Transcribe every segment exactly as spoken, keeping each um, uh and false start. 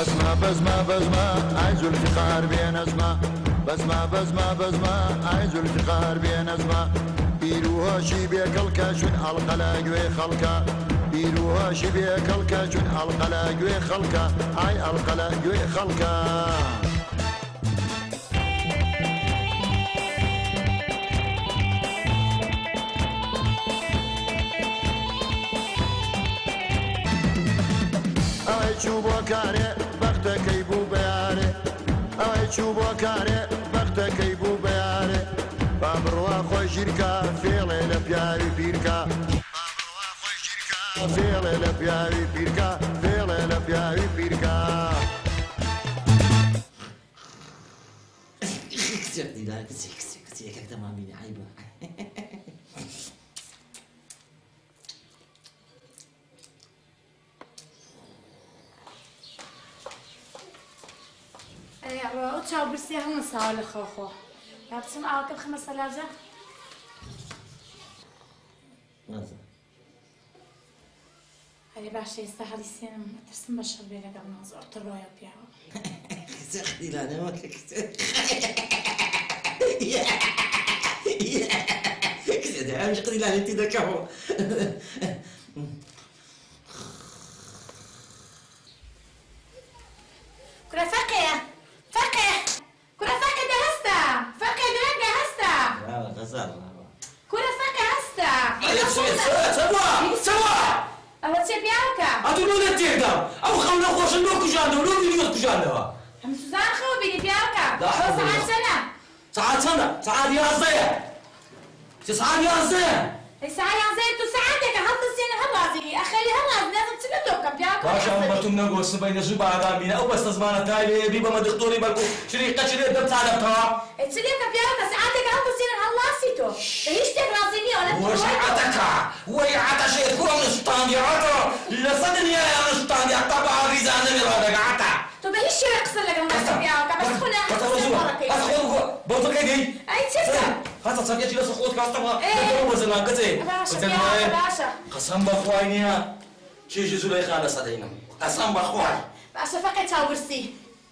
بزمة بزمة بزمة عايز الافتخار بين أزمة بزمة بزمة بزمة عايز الافتخار بين أزمة بيروها شي بيك الكاشون القلاق وخلقا بيروها شي بيك الكاشون القلاق وخلقا عاي القلاق وخلقا ئەوەی چوو بۆ کارێ بەختەکەی بوو بەیارێ ئەوەی چوو بۆ کارێ بەختەکەی بوو بەیارێ با بڕوا خۆی ژیرکە فێڵێ لە پیاوی پیرکە فێڵێ لە پیاوی پیرکە فێڵێ لە پیاوی پیرکە كسرتني لا كسر كسر كسر هيك تمامين عيبة يا تشاو برسي هم نساو لخوخو يا بتسمع عواقب خمس ثلاجة ماذا؟ هاي باشا يستاهل السينما ترسم بشر بيلك قبل ما زرت الرؤيا بيعه كسرتني لا انا ما كسر كسرتني انا مش قدي لا انت ذكروا كرة فقه فقه كرة فقه جهزتا فقه درك جهزتا لا غزال كرة فقه هستا سوا سوا أول شيء بيعوكا أتو لا تهدى أو خلنا خوش نوك جانا ولو بيني كجانا هم سوزان خو بيني بيعوكا لا حول ولا ساعات سنة ساعات سنة ساعات يا زين ساعات يا زين ساعة يا زين تو ساعتك هل تصير هلازي أخلي هلاز لازم تسلتوك بيعوكا باشا أمتم نقول بين زوبا عدامين أو بس تزمان تايلي بيبا ما دكتوري بالكو شريكة شريك دم تعلم توا تسليك بيعوكا ساعتك هل تصير هلاسيتو ليش تبرازيني ولا وش عتك وي عتا شيء كل نشطان يا عتا لصدني يا نشطان يا طبعا ريزان من هذا عتا تو بهيش شيء يقصر لك المسك بيعوكا بس خنا بس خذ بوتك ايدي أي تسلم خاصة تصدق شيء بس خذ كاستما إيه بس انا كذي باشا يا باشا قسم بخواينيا شي جزء لا يخالص هذينا قسم بخواي باشا فقط تاورسي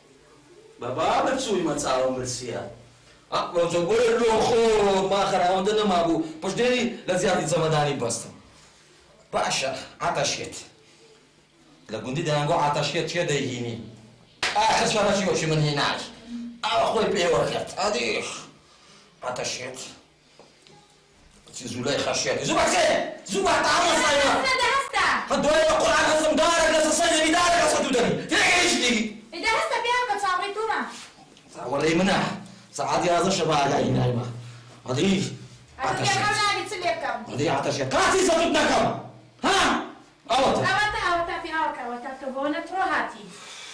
بابا بتسوي ما تساوي مرسيا اه لو تقول له خو ما خرا عندنا ما ابو باش ديري لزيادة زمداني بس باشا عطشيت لا كنت انا نقول عطشيت شي دايهيني اخر شهر شي وش من هناك اخوي بيه وقت هذه عطشيت زولاي خشيت زوبا زين زوبا تعال صايره هذا هستا خدوا لي القران قسم دارك لا تصير بدارك صدودني تلاقي لي إذا هستا بيعوكا تصابريتونا وري منها ساعات يا شباب قاعدين نايمه هذه هذا كان بيتسليكم هذه عطشيت كاتي صدودنا كم ها اوت أوتا أوتا في أوكا أوتا كبونة تروهاتي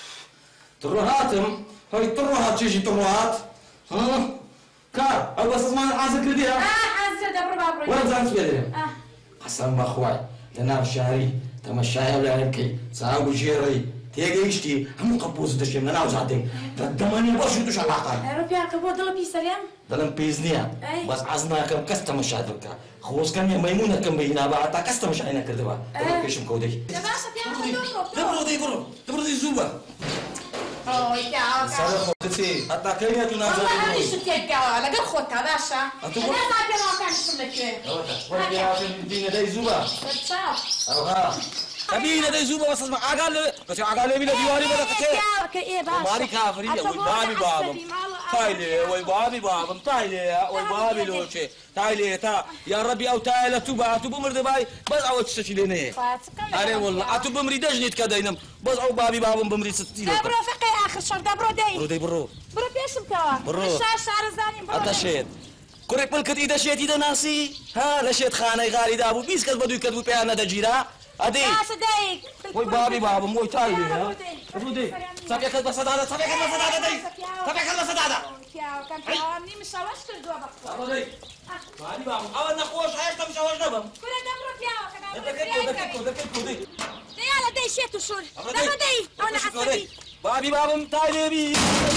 تروهاتم هاي تروهات تيجي تروهات ها كار او بس ما عازك رديها آه حاسة دبر بابري وين زعمت بيدها آه حسن بخواي تنام شهري تمشاي ولا هنكي ساوي جيري تيجي يشتي هم قبوز دشي من انا وزعتي تدمني باش دوش علاقه ربي عقبو ضل بي سلام دلم بيزنيا بس عزنا كم كستم شادك خوس كان ميمونه كم بينا بعد كستم شاينا كردبا كيش مكودي يا باشا بيعوكا دبرو دي برو دبرو دي زوبا أوه يا سالة خوتي حتى كينيا تنازل والله هذه شو تيجا لقد خوتها باشا أنتم أنا ما بيعوكا نشوف لك وين يا دينا داي زوبا تشاو اه كبيرة دي زوبا بس اسمع عقال بس عقال يبي ديواني بدك كتير ايه باشا ماري كافرية وي بابي بابم تايلي وي بابي بابم تايلي وي بابي لوشي تايلي تا يا ربي او تايلة توبا توبا مرد باي بس عود تشتشيليني أنا والله أتو بمري دجني تكدينم بس او بابي بابم بمري ستين دبرو فقي آخر شهر دبرو دي برو دي برو برو بيشم كوا برو الشهر شهر زاني برو هذا شيء كوريك ملكت إذا شيت إذا ناسي ها لشيت خانة غالي دابو بيس كذب بدو يكذبوا بيانا دجيرا أدي باشا دايك وي بابي بابا موي تايلي ها برودي صافي كذب صدادة صافي كذب صدادة دي صافي كذب صدادة كياو كان كياوامني مش هواش كردوا بقى برودي بابي بابا أول نخوش عايش تمش هواش نبم كنا دبرو كياو كنا دكتور دكتور دكتور دي يلا دي شيتو شور دبرو دي أنا حسبي بابي بابا تايلي بي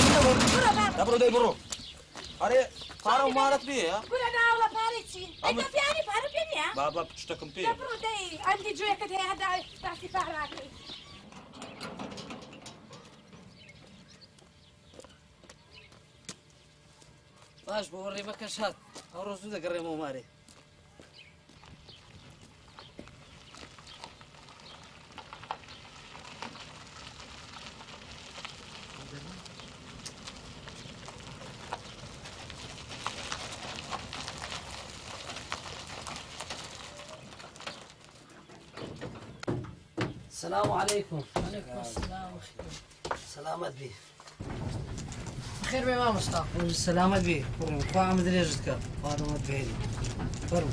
برو دي برو أري فارو مارت بيه ها برو داولا باريتي أنت بياني بارو بياني بابا بتشتكم بيه دبرو دي عندي جوية كده هذا تحتي فهراكي باش بوري بكش هات او روزو ده قريمو ماري السلام عليكم. وعليكم السلام. سلامت بي. بخير بما مصطفى. سلامت بي. فرم. قام مدري جدك. قام مدري. فرم.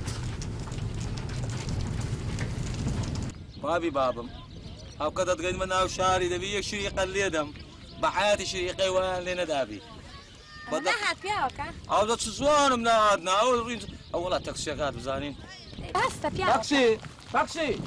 بابي بابم. أو كذا تقول منا وشاري دبي شريق اللي دم. بحياتي شريقي وين لنا دابي. بدأ هاتياوكا. أو ذا تسوان من عادنا أو رين أو والله تاكسي قاعد بزانين. هسه بياوكا. تاكسي تاكسي.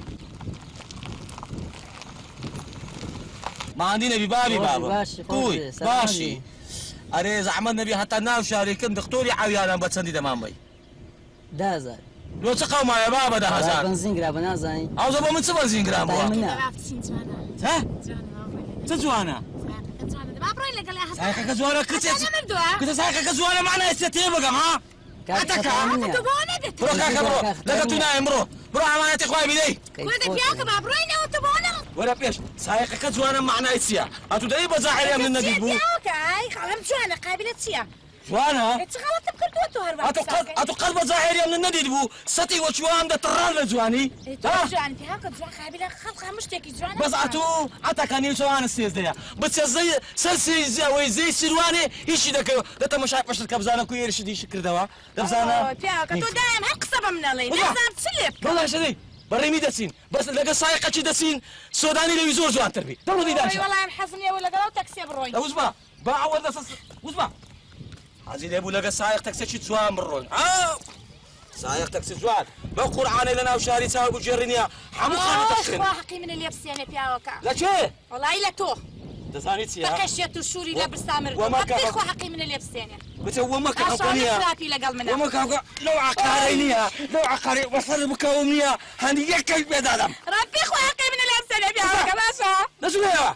ما عندنا ببابي بابا كوي ماشي أري زعمت نبي حتى ناو شاري كن دكتوري عيانا بتسندي دمامي دازا لو تقاو ما يا بابا ده هزار بنزين جرام نازاي أو زبا من سبع زين جرام بوا ها تزوانا سايقة كزوانا كتير كتير سايقة كزوانا معنا استتيبه كم ها أتكا برو كاكا برو لقيتونا برو برو عمانتي خوي بدي ولد بياك بابروينا وتبونا ولا بيش سايقة كزوانا معنا إسيا أتو داي بزاحر من النبي بو بياك أي خلهم جوانا قابلة سيا جوانا اتغلط بكردوتو هربا أتو قلب أتو قلب زاحر من النبي بو ستي وشوام ده تران لجواني ها جوان بياك جوان قابلة خلقها مشتكي جوانا بس أتو أتا كان يشوان السيز ده بس زي سلسي زي وي زي سيرواني إيش ده كو ده تمشي بس كبزانا كوير شدي شكر دوا دبزانا بياك تو دايم هالقصبة من الله لازم تسلف والله شدي بريمي دسين بس لقى سايقة شي دسين سوداني لو يزور زوان تربي دولة دي داشة والله محزني ولا قالوا تاكسي بروي وزبا باع ولا سس وزبا عزيزي ابو لقى سايق تاكسي شي تسوان بروي اه سايق تاكسي زوان بقرعان لنا وشاري ساوي بجرنيا حمو خانو تكسين حقي من اللبس يعني بياك لا شي والله لا تو دزاني تيا تكشيت وشوري لابس سامر وما كان حقي من اللبس يعني بس هو ما كان عشان قنيا إفراطي لقل منها وما كان لو عقارينيا لو عقاري وصل مكاومنيا هني يكل بيد ادم ربي خو حقي من اللبس يعني بياك باشا نسويها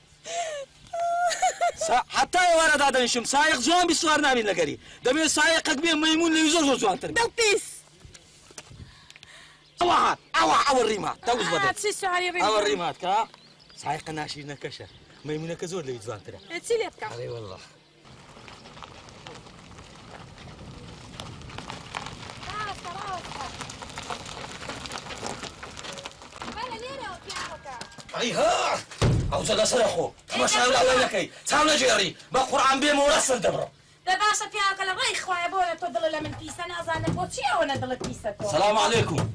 حتى ورد هذا الشم سايق زوان بيصورنا من لقري دبي سايق كبير ميمون ليزور زوان تربي بلطيس اوه اوه او الريمات توز بدل هاتشي سعري ريم او الريمات كا سايق ناشي نكشه ميمونه كزور لي زوان ترى هاتشي ليبكا اي والله ايها او زاد سرخو ما شاء الله لك تعال جيري بقران بي مرسل دبره ده باشا بياك لا غير خويا بولا تضل لا من بيسا انا زان بوتشي وانا ضلت بيسا السلام عليكم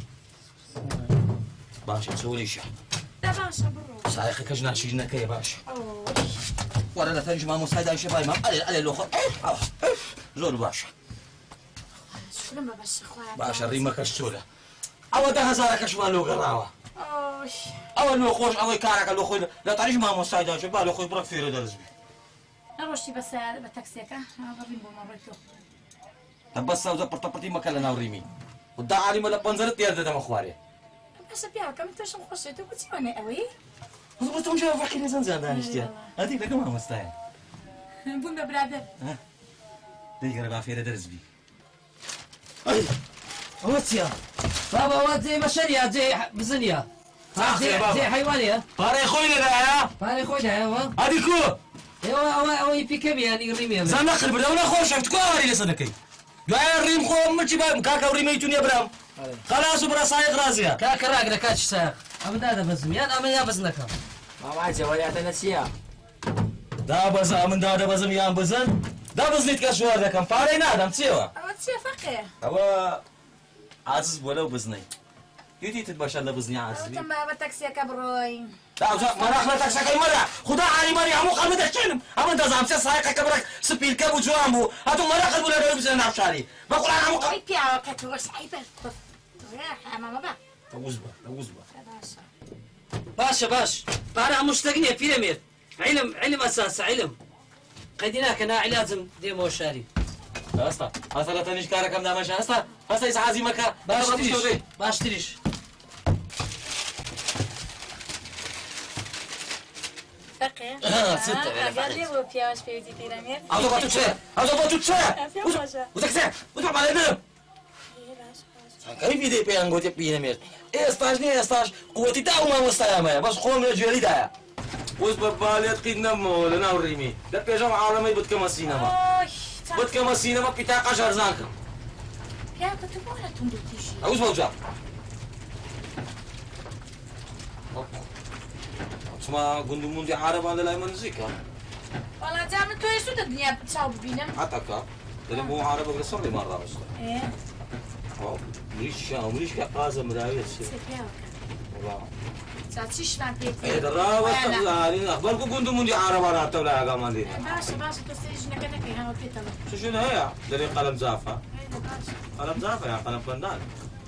باشا تسوي لي شيء ده باشا برو سايق كجنا شينا كي باشا ولا لا تنجم مساعدة شباب ما علي علي لو زول باشا شو لما باشا خويا باشا ريما كشتوله او ده هزارك شوان لو قراوه اوش او لو خوش او كارك لو خوي لا تعرفش ما مساعدة شباب لو خوي برك في رزبي نروشي بس بتاكسيكا غادي نبو مريتو بس او زبط طبطي ما كلنا وريمي ودا علي ملا بنزرت يرد دم اخواري باشا بياك انت شو خشيتو قلت وانا قوي وزبط مش عارف احكي لسان زاد انشتي هذيك لك ما مستاهل بونا برادر ها دي قرب في رزبي اي واتيا بابا واتي مشاريع زي بزنيا زي زي حيوانية باري خوينا ده يا باري خوينا يا وا هذيك ايوا او او يبي كم يعني ريمي زين اخر بدنا ولا خوش شفت كواري لسنكي يا ريم خو مشي باب كاكا وريميتون يا برام خلاص برا سايق راسيا كاك راقنا كاتش ساق أما هذا بزم يا أما يا بزنك ما معي ولا تنسيا دا بز من دا بزم يا بزن دا بزنيت كشوار ده كم فارينا دم تسيوا اوتشي فقيه هو عزيز ولو بزني يدي تتباشر لبزني عزيز تم بتاكسيكا بروي لا ما راح تاكسك اي مره خدها علي مريم مو قلب الشلم اما انت زعم سايق كبرك سبيل كابو جوامبو هاتو ما راح ولا بزني نعشاري بقول انا مو اي بياك توش عيبه يا ماما با توزبه توزبه باشا باش بارا مشتاقني بيراميد علم علم أساس علم قديناك أنا لازم ديمو شاري استا استا لا تنيش كارك كم دامش استا استا يسعازي مكا باش تريش باش تريش فقه آه، ستة ولا قال لي ابو بياش بيوتي بيراميد هذا باتو تشاء هذا باتو تشاء يا باشا وزك ساعة وتعب على نم كيف يدي بيان قوتي بيراميد إيه استاج نيه استاج قوتي داو ما مستعمل بس قوم الجري ده وز ببالي تقيد نمو لنا وريمي لا بيجام عالمي بدكم السينما بدكم السينما بتاع قشر زانكم يا كتبوا ولا تندوتيشي أوز موجا اسمع قندو مندي عرب على لا منزيكا والله جامل توي شو الدنيا بتصاوب بينم عتاكا اللي مو عرب أقول صلي مرة بس ايه مريش شام مريش كقازة مراوية شيء سيبيا والله ساتشيش ما بيت إيه درا وتقولي أخباركم قندو مندي عرب على تبلا يا جماعة باشا باشا تستيجنا كنا في هوا بيتنا شو شو هي دلي قلم زافة ايه باشا قلم زافة يا قلم فندان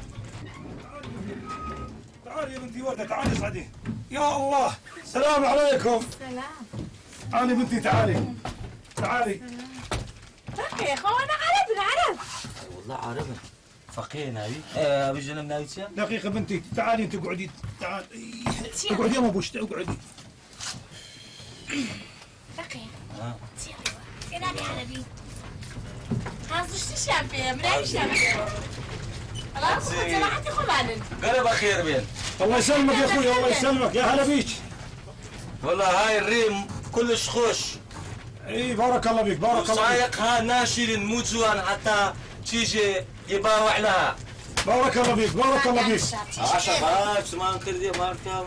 تعالي يا بنتي وردة تعالي اصعدي يا الله السلام عليكم سلام تعالي بنتي تعالي تعالي فقه يا اخو انا عرب العرب والله عربي فقيه ناوي ايه ابي جنب ناوي تيا دقيقة بنتي تعالي انت اقعدي تعالي اقعدي يا ابوش اقعدي فقه اه انا عربي هازشتي شامبيا مراي شامبيا خلاص جماعتي خمالن قرب خير بين الله يسلمك يا اخوي الله يسلمك يا هلا بيك والله هاي الريم كلش خوش اي بارك الله بيك بارك الله بيك سايقها ناشر موتوان حتى تيجي يباوع لها بارك الله بيك بارك الله بيك عشا باك سمان كردي ماركا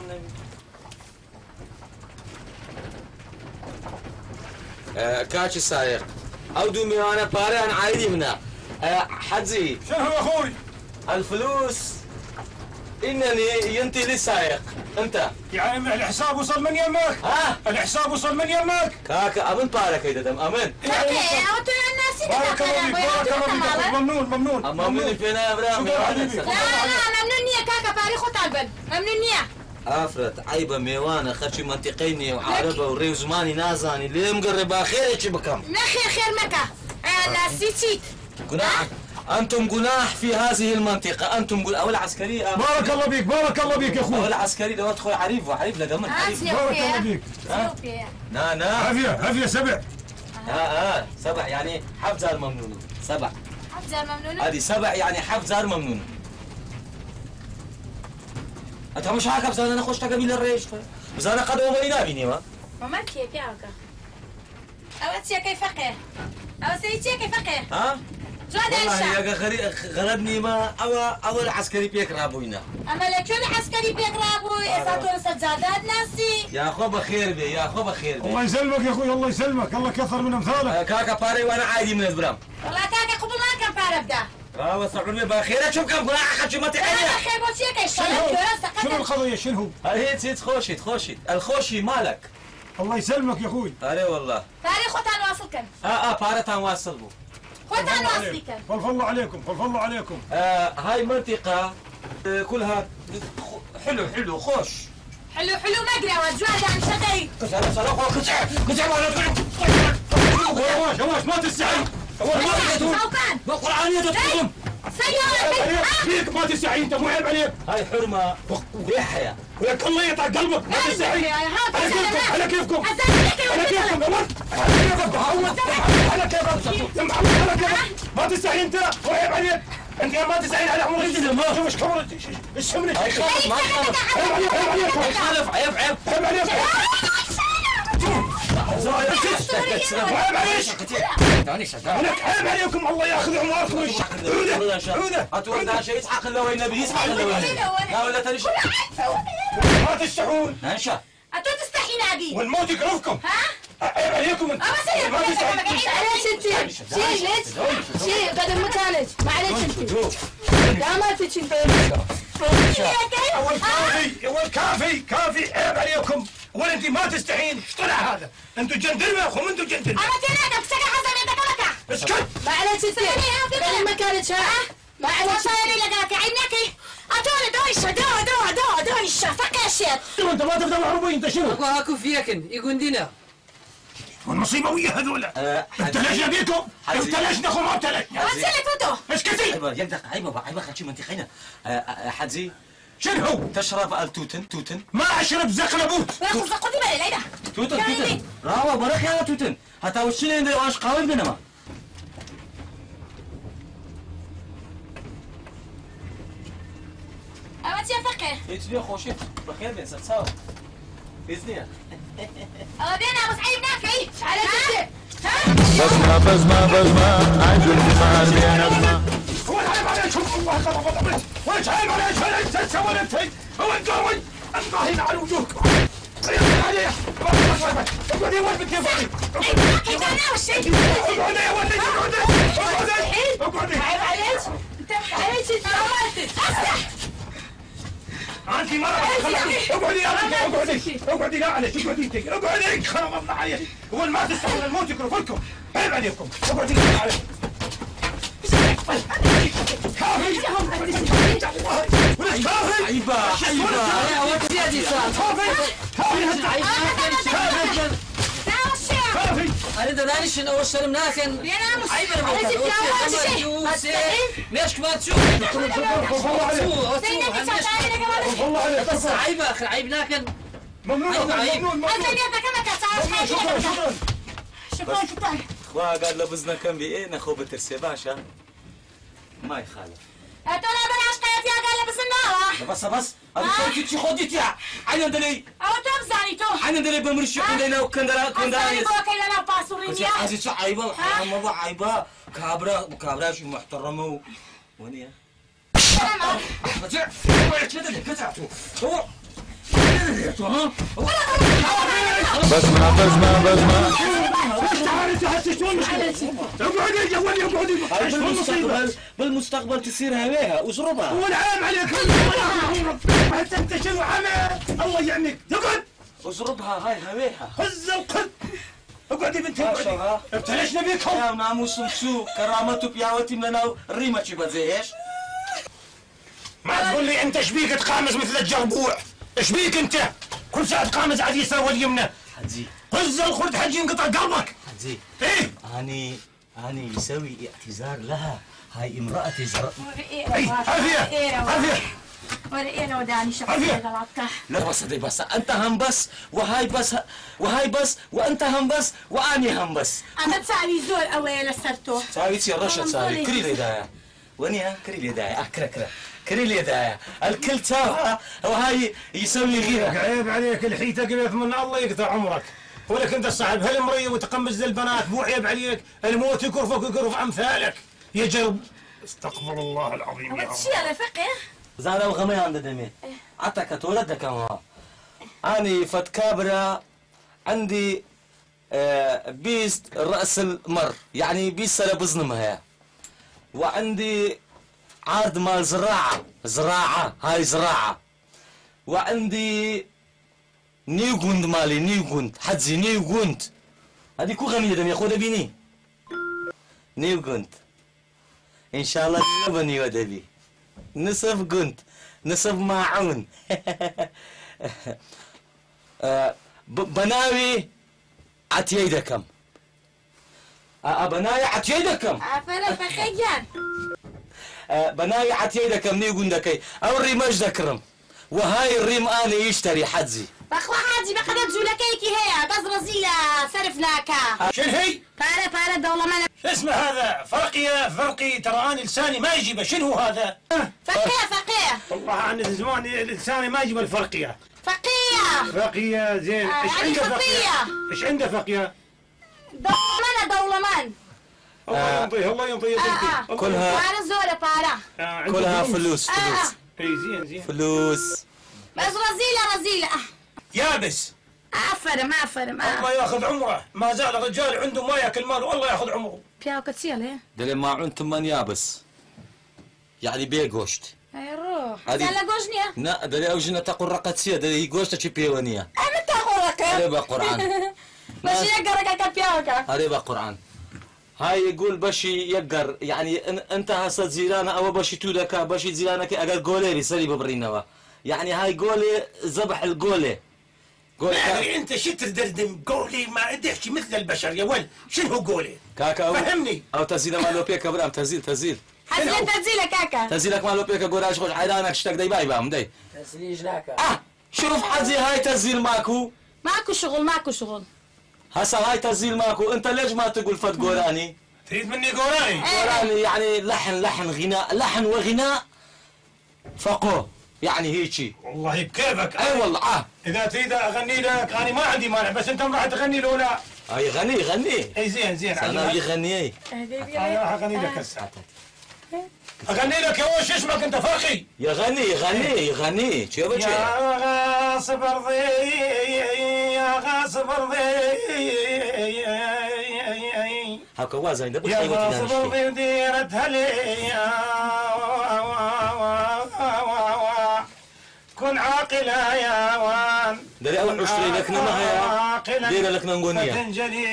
كاتش سايق او دومي انا باري انا عايدي هنا حجي شنو يا اخوي الفلوس انني ينتي للسايق انت يعني الحساب وصل من يمك ها الحساب وصل من يمك كاكا امن بارك هيدا دم امن فقه او تو الناس بارك الله بيك بارك الله بيك أخوي. ممنون ممنون اما من فينا يا ابراهيم شكرا حبيبي. لا لا ممنون نية كاكا باريخو طالبا ممنون نية افرت عيبه ميوانه خرشي منطقيني وعربه وريو زماني نازاني ليه مقربه خير شي بكم نخي خير مكة انا سيتيت جناح انتم جناح في هذه المنطقه انتم جل... اول عسكريه بارك الله بيك بارك الله بيك يا اخوي اول عسكري دوت خوي حريف وحريف لقمن حريف بارك الله بيك اثيوبيا نا نا عافية عافية سبع اه اه سبع يعني حفزة الممنون سبع حفزة ممنون هذه سبع يعني حفزة الممنون انت مش هاك بس انا نخش قبيل الريش بس انا قد اولي نابيني ما ماما كيف يا أوكا أو تيا كيف فقه أو سيتيا كيف فقه ها جواد والله إيشا يا غري غلبني ما او اول عسكري بيك رابوينا أما لكن عسكري بيقرأبو إذا تقول سجادات ناسي يا اخو بخير بي يا اخو بخير بي الله يسلمك يا اخوي الله يسلمك الله كثر من امثالك آه، كاكا باري وانا عادي من البرام والله كاكا قبل ما كان فاربدا اه وصعوني بخير شوف كم قراءة خدش ما أنا تقني خير بوتيا كيف شنو شغلت شنو القضية شنو هي تسيت خوشي تخوشي الخوشي مالك الله يسلمك يا اخوي اري والله تاريخ خوتان واصلكن اه اه بارتان واصل بو خوتان واصلكن فالفل عليكم فالفل عليكم آه هاي منطقة آه كلها حلو حلو خوش حلو حلو مقرا وجواد عن شقي كسر صلاح كسر كسر واش واش ما تستحي واش ما تستحي سوكان بالقرآن يدكم سيارة فيك ما تستحي انت مو عيب عليك هاي حرمة ويحيى ولك الله يقطع قلبك ما تستحي على كيفكم على كيفكم على كيفكم يا ولد على كيفكم على كيفك ما تستحي انت مو عيب عليك انت ما تستحي على عمرك شوف ايش كبرت ايش شملك هاي خالف ما خالف عيب عليك عيب عليك هاي خالف عيب عيب عيب عليك عليك عيب عليكم الله ياخذ عمركم عوده عوده اتوقع شيء يسحق الا وين النبي يسحق الا وين لا ولا تنش ما تستحون انشا أتو تستحي نبي والموت يقرفكم ها؟ عيب عليكم انت أما سيدي ما تستحي معلش انت شيل ليش شيل قدم مكانك معلش انت لا ما تجي انت اول كافي اول كافي كافي عيب عليكم ولا انت ما تستحين ايش طلع هذا انتوا جندلمه يا اخو انتوا جندلمه أما تنادى بسكة حسن يدك لك اسكت معلش انت قدم مكانك ها معلش صايري لقاك عينك أتوني دويشة دو دو دو دويشة فكاشت انت ما تبدا معروفين انت شنو اكو هاكو فيكن يقول دينا والمصيبه ويا هذول ابتلشنا بيكم ابتلشنا اخو ما ابتلشنا أنزلي فوتو اسكتي عيبه يقدر عيبه عيبه خلشي منطقينا حدزي شنو تشرب التوتن توتن ما اشرب زقلبوت وياخذ زقودي بالي ليلى توتن توتن راوا برك يا توتن حتى وشني عندي واش قاوم بينما أوت يا فقيه ايش خوشي بخير بين ستصاو باذن أو بينا أبو سعيد نافعي على جدة بسمة بسمة بسمة عايز الافتقار بين أزمة هو العيب عليك شوف الله خرب ضمك وش عيب عليك ولا انت تسوي انت هو القوي الله هنا على وجوهك عليه اقعدي وين بدك تقعدي اقعدي انا والشيء اقعدي يا ولدي اقعدي اقعدي اقعدي عيب عليك انت عليك انت عملت اسمع انت مرة اقعدي يا بنتي اقعدي اقعدي لا عليك اقعدي انت اقعدي خرب الله عليك هو ما تستحمل الموت يكرف لكم عيب عليكم اقعدي لا عليك عيبة عيبة يا ودي يا دي صار أريد أن أعيش إنه وصل مناكن عيب الموت ليش كمان تشوف بس عيب أخي عيب لكن ممنون عيب ممنون شكرا شكرا اخوة قال لبزنا كم بإيه نخو بترسي باشا ما يخالف ترى بلاش قيادي قال بس النار بس بس أنا كنت شي خديت يا عين دلي أو تبزاني تو عين دلي بمرشي كندنا وكندرا كندرا أزاني بوكي لنا باسورينيا عزيز عيبة الحرام ما عيبة كابرا كابرا شو محترمة ونيا بسمة بسمة بسمة اقعدي يا ولدي اقعدي بالمستقبل بالمستقبل تصير هواها واشربها والعام عليك حتى انت شنو عمل الله يعينك اقعد اشربها هاي هواها هز القد اقعدي بنتي ما شاء اقعدي الله ابتلشنا بيكم يا ناموس مسوق كرامته بياوتي لنا الريمة شبه زي ايش ما تقول لي انت شبيك تقامز مثل الجربوع ايش بيك انت كل ساعه تقامز على اليسار واليمنى حجي هز الخرد حجي ينقطع قلبك حجي ايه اني اني يسوي اعتذار لها هاي امرأتي زر اي عافيه عافيه ورقينا وداني شخصية غلطة لا بس دي بس انت هم بس وهاي بس وهاي بس وانت هم بس واني هم بس أنا تساوي زول أويل سرتو ساوي تي الرشا ساوي كري لي دايا ونيا كري لي دايا اه كرا كرا كري لي دايا الكل تاوها وهاي يسوي غيرها عيب عليك الحيتة قبل من الله يقطع عمرك ولك انت صاحب هالمريه وتقمز للبنات مو عيب عليك الموت يكرفك ويكرف امثالك يا جرب استغفر الله العظيم يا رب شي على فقه زارا وغمي عند دمي عتك ولدك ما اني فت كابرا عندي آه بيست راس المر يعني بيست لبزنمها وعندي عرض مال زراعه زراعه هاي زراعه وعندي نيوغوند مالي نيوغوند حدزي نيوغوند هذه كو غنية دم ياخذها بيني نيوغوند ان شاء الله بني ودبي نصف جند نصف ماعون بناوي عتيدكم بناوي عتيدكم عفلا فخيان بناوي عتيدكم نيوغوندكي او الريماج ذكرم وهاي الريم انا يشتري حدزي بخوا حاجي بقى نبزو لكيكي هي بس رزيلة صرف لاكا شنو هي؟ فارة فارة دولة ما شو اسمه هذا؟ فرقية فرقي ترى انا لساني ما يجيبه شنو هذا؟ فقيه فقيه والله انا زمان لساني ما يجيب الفرقية فقيه فقية زين آه، ايش يعني عنده فقية؟ فقية. ايش عنده فقية؟ دولة دولة من الله ينطيه الله ينطيه يا بنتي كلها فارة زورة فارة كلها فلوس آه، فلوس اي زين زين فلوس بس رزيلة رزيلة يابس عفرم عفرم الله ياخذ عمره ما زال الرجال عنده ما ياكل مال والله ياخذ عمره بياو كتسيلة دلي ما عن من يابس يعني بيه غوشت هاي روح هذه- زال جوجنيا نا دلي اوجنا تقول رقتسيه دلي غوشت تشي بيونيه أنا تاخورك هذا بقى قران ماشي يقرأ كا بياوكا هذا بقى قران هاي يقول بشي يقر يعني إن- انت هسه زيلانا او بشي تودك بشي زيلانك اقل قولي بسلي ببرينوا يعني هاي قولي ذبح القولي قولي يعني انت شو تردردم قولي ما ادفش مثل البشر يا ولد شنو قولي؟ كاكا أو فهمني. او تزيل مالو بيك ابرام تزيل تزيل حسنا تنزيلة كاكا تزيلك مالو بيك قول خوش عيدانك اشتاق داي باي بام داي تسليج لك اه شوف حزي هاي تزيل ماكو ماكو شغل ماكو شغل. هسا هاي تنزيل ماكو، انت ليش ما تقول فد قوراني؟ تريد مني قوراني؟ قوراني يعني لحن لحن غناء، لحن وغناء فقو، يعني هيجي. والله بكيفك. اي والله اه. اذا تريد اغني لك انا ما عندي مانع، بس انت راح تغني له لا؟ اي غني غني. اي زين زين. انا يغني. انا راح اغني لك هسه. اغني لك يا وش اسمك انت فاخي؟ يغني يغني يغني شو بجي؟ يا غاصب ارضي يا غاصب ارضي هاكا وازن ده يا غاصب ارضي وديرتها لي كن عاقلة يا وان دري اول عشري لك نما دير لك نغنية فتنجلي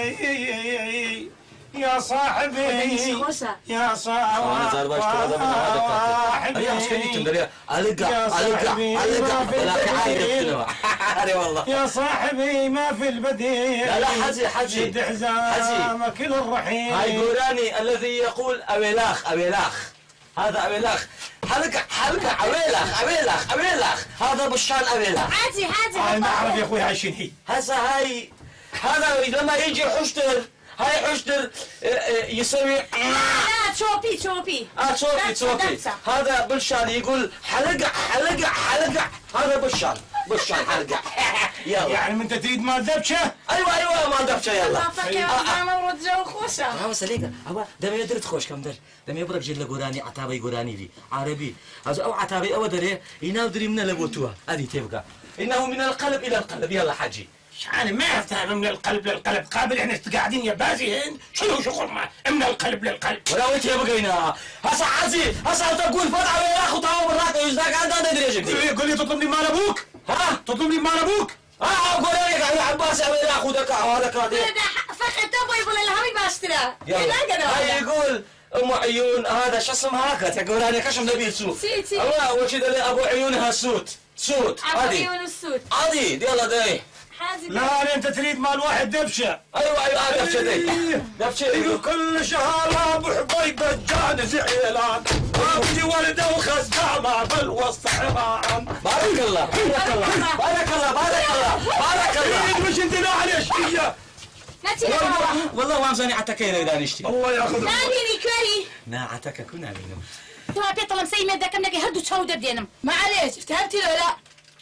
يا صاحبي يا صاحبي انا زار باش تقعد من هذا اي عسكري تندري القى القى القى لا عايد اري والله يا صاحبي ما في البديل لا لا حزي حزي شد حزامك للرحيل هاي قوراني الذي يقول أبيلاخ أبيلاخ هذا أبيلاخ حلقة حلقة أبيلاخ أبيلاخ أبيلاخ هذا بشان أبيلاخ عادي عادي. انا ما اعرف يا اخوي هاي شنو هي. هسا هاي هذا لما يجي حشتر هاي حشتر يسوي لا تشوبي تشوبي. اه تشوفي تشوفي هذا بلشان يقول حلقة حلقة حلقة هذا بلشان بلشان حلقة يلا يعني من انت تريد مال دبشه؟ ايوه ايوه ما دبشه يلا فكر ما مرد جو خوشة. ها سليقة هو دم يدرت خوش كم در دم يبرك جل قراني عتابي قراني لي عربي هذا او عتابي او دري ينادري من لبوتوها هذه تبقى انه من القلب الى القلب يلا حجي. انا ما افتهم من القلب للقلب قابل احنا قاعدين يا بازين شنو شغل ما من القلب للقلب ولا وانت بقينا هسا عزي هسا تقول فتح ويا اخو تعال براك يجدك انت تدري ايش بدي قول لي تطلب لي مال ابوك ها تطلب لي مال ابوك اه اقول لك يا عباس يا اخو دك هذا كذا فقط تبغى يقول الهوي باشترى. يلا هاي يقول ام عيون هذا شو اسمها هكذا تقول انا كشم نبي سوت سي سي. الله وكذا اللي ابو عيونها سوت سوت ابو هذه عيون السود. هذه يلا داي لا انت تريد مال واحد دبشه. ايوه ايوه هذا دبشه دي دبشه كل شهر ابو حبيبه جان زعلان ابدي ولده وخزامه بالوسط حرام. بارك الله بارك الله بارك الله بارك الله بارك الله مش انت على اشقيه والله والله وامزاني عتكين اذا نشتي الله ياخذ ناديني كري. نا عتك كنا بينهم تو بيطلع مسي ميدا كم نجي هدو تشاو دبدينم. معليش افتهمتي ولا لا؟